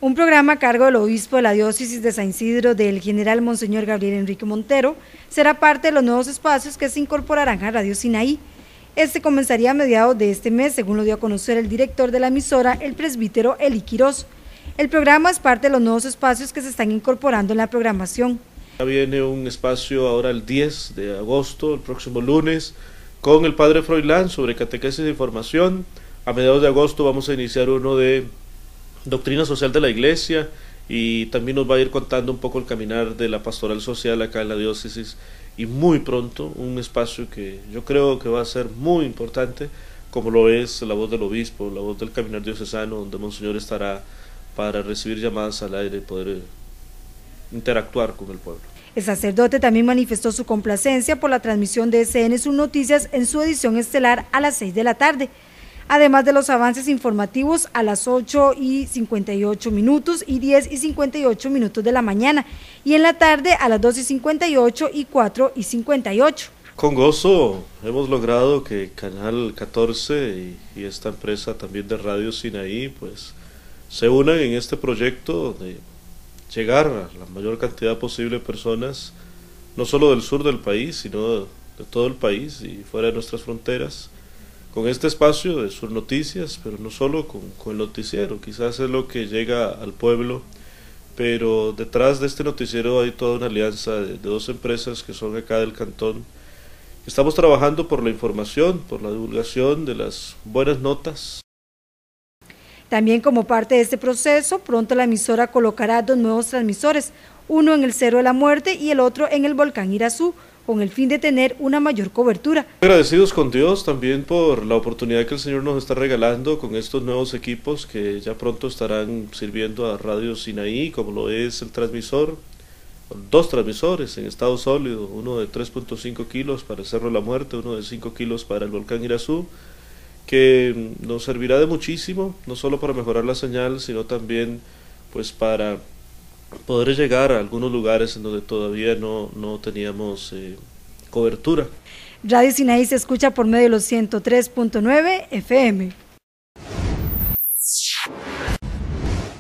Un programa a cargo del obispo de la diócesis de San Isidro, del general Monseñor Gabriel Enrique Montero, será parte de los nuevos espacios que se incorporarán a Radio Sinaí. Este comenzaría a mediados de este mes, según lo dio a conocer el director de la emisora, el presbítero Eli Quiroz. El programa es parte de los nuevos espacios que se están incorporando en la programación. Viene un espacio ahora el 10 de agosto, el próximo lunes, con el padre Froilán sobre catequesis de información. A mediados de agosto vamos a iniciar uno de doctrina social de la iglesia y también nos va a ir contando un poco el caminar de la pastoral social acá en la diócesis, y muy pronto un espacio que yo creo que va a ser muy importante, como lo es la voz del obispo, la voz del caminar diocesano, donde Monseñor estará para recibir llamadas al aire y poder interactuar con el pueblo. El sacerdote también manifestó su complacencia por la transmisión de SN Sus Noticias en su edición estelar a las 6 de la tarde. Además de los avances informativos a las 8:58 y 10:58 de la mañana, y en la tarde a las 2:58 y 4:58. Con gozo hemos logrado que Canal 14 y esta empresa también de Radio Sinaí pues se unan en este proyecto de llegar a la mayor cantidad posible de personas, no solo del sur del país, sino de todo el país y fuera de nuestras fronteras, con este espacio de Sus Noticias, pero no solo con el noticiero. Quizás es lo que llega al pueblo, pero detrás de este noticiero hay toda una alianza de dos empresas que son acá del cantón. Estamos trabajando por la información, por la divulgación de las buenas notas. También como parte de este proceso, pronto la emisora colocará 2 nuevos transmisores, uno en el Cerro de la Muerte y el otro en el volcán Irazú, con el fin de tener una mayor cobertura. Agradecidos con Dios también por la oportunidad que el Señor nos está regalando con estos nuevos equipos que ya pronto estarán sirviendo a Radio Sinaí, como lo es el transmisor, 2 transmisores en estado sólido, uno de 3.5 kilos para el Cerro de la Muerte, uno de 5 kilos para el volcán Irazú, que nos servirá de muchísimo, no solo para mejorar la señal, sino también pues para poder llegar a algunos lugares en donde todavía no teníamos cobertura. Radio Sinaí se escucha por medio de los 103.9 FM.